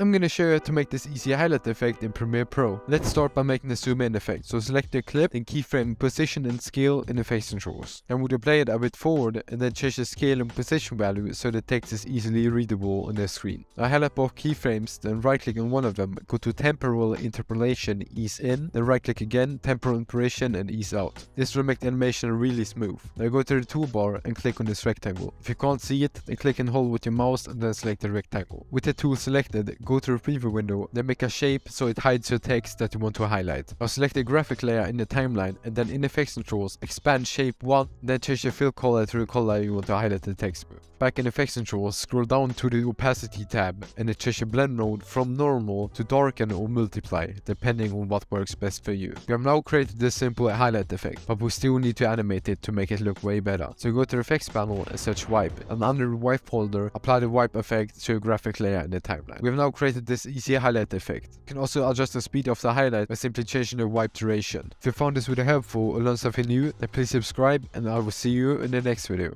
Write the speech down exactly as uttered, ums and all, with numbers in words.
I'm gonna show you how to make this easy highlight effect in Premiere Pro. Let's start by making the zoom in effect. So select your clip and keyframe position and scale in effects controls. And we'll play it a bit forward and then change the scale and position value so the text is easily readable on the screen. I highlight both keyframes, then right click on one of them, go to temporal interpolation, ease in, then right click again, temporal interpolation and ease out. This will make the animation really smooth. Now go to the toolbar and click on this rectangle. If you can't see it, then click and hold with your mouse and then select the rectangle. With the tool selected, go to the preview window, then make a shape so it hides your text that you want to highlight. Now select the graphic layer in the timeline and then in effects controls, expand shape one, then change the fill color to the color you want to highlight the text with. Back in effects controls, scroll down to the opacity tab and then change the blend mode from normal to darken or multiply, depending on what works best for you. We have now created this simple highlight effect, but we still need to animate it to make it look way better. So go to the effects panel and search wipe, and under the wipe folder, apply the wipe effect to a graphic layer in the timeline. We have now created this easy highlight effect. You can also adjust the speed of the highlight by simply changing the wipe duration. If you found this video helpful or learned something new, then please subscribe and I will see you in the next video.